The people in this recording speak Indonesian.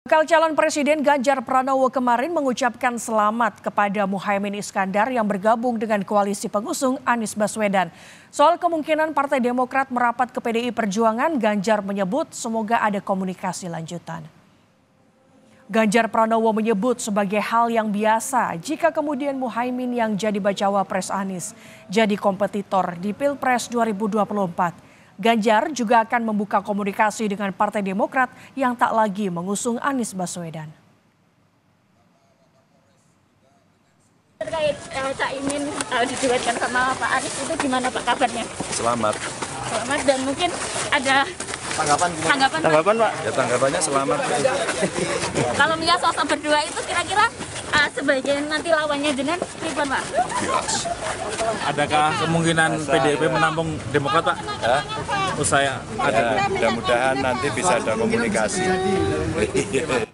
Bakal calon Presiden Ganjar Pranowo kemarin mengucapkan selamat kepada Muhaimin Iskandar yang bergabung dengan koalisi pengusung Anies Baswedan. Soal kemungkinan Partai Demokrat merapat ke PDI Perjuangan, Ganjar menyebut semoga ada komunikasi lanjutan. Ganjar Pranowo menyebut sebagai hal yang biasa jika kemudian Muhaimin yang jadi bacawa pres Anies jadi kompetitor di Pilpres 2024. Ganjar juga akan membuka komunikasi dengan Partai Demokrat yang tak lagi mengusung Anies Baswedan. Terkait Caimin diduetkan sama Pak Anies itu gimana Pak kabarnya? Selamat. Selamat, dan mungkin ada tanggapan Pak? Ya tanggapannya selamat. Kalau melihat sosok berdua itu kira-kira sebagai nanti lawannya dengan gimana Pak? Bias. Adakah kemungkinan PDIP menampung Demokrat Pak? Ya, Usai ada. mudah-mudahan nanti bisa ada komunikasi.